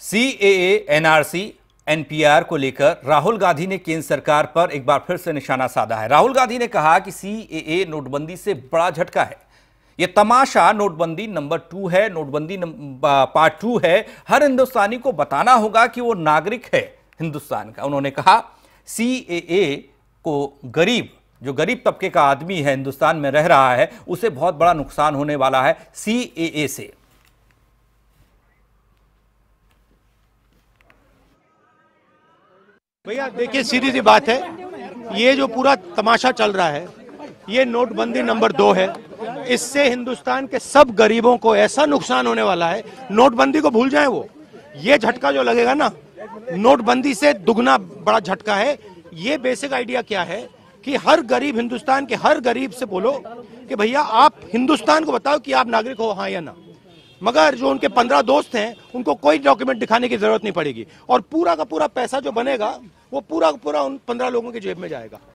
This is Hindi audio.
सीएए, एनआरसी, एनपीआर को लेकर राहुल गांधी ने केंद्र सरकार पर एक बार फिर से निशाना साधा है। राहुल गांधी ने कहा कि सीएए नोटबंदी से बड़ा झटका है। यह तमाशा नोटबंदी नंबर 2 है, नोटबंदी पार्ट 2 है। हर हिंदुस्तानी को बताना होगा कि वो नागरिक है हिंदुस्तान का। उन्होंने कहा सीएए को जो गरीब तबके का आदमी है, हिंदुस्तान में रह रहा है, उसे बहुत बड़ा नुकसान होने वाला है सीएए से। भैया देखिए, सीधी सी बात है, ये जो पूरा तमाशा चल रहा है, ये नोटबंदी नंबर 2 है। इससे हिंदुस्तान के सब गरीबों को ऐसा नुकसान होने वाला है, नोटबंदी को भूल जाएं वो। ये झटका जो लगेगा ना, नोटबंदी से दुगना बड़ा झटका है। ये बेसिक आइडिया क्या है कि हर गरीब, हिंदुस्तान के हर गरीब से बोलो कि भैया आप हिंदुस्तान को बताओ कि आप नागरिक हो, हाँ या ना। मगर जो उनके 15 दोस्त हैं, उनको कोई डॉक्यूमेंट दिखाने की जरूरत नहीं पड़ेगी और पूरा का पूरा पैसा जो बनेगा वो पूरा का पूरा उन 15 लोगों की जेब में जाएगा।